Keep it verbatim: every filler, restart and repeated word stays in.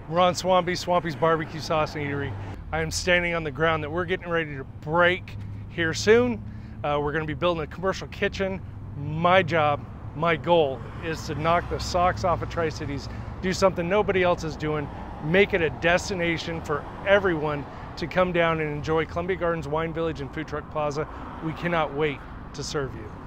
We're on Swampy, Swampy's Barbecue Sauce and Eatery. I am standing on the ground that we're getting ready to break here soon. Uh, we're gonna be building a commercial kitchen. My job, my goal is to knock the socks off of Tri-Cities, do something nobody else is doing, make it a destination for everyone to come down and enjoy Columbia Gardens Wine Village and Food Truck Plaza. We cannot wait to serve you.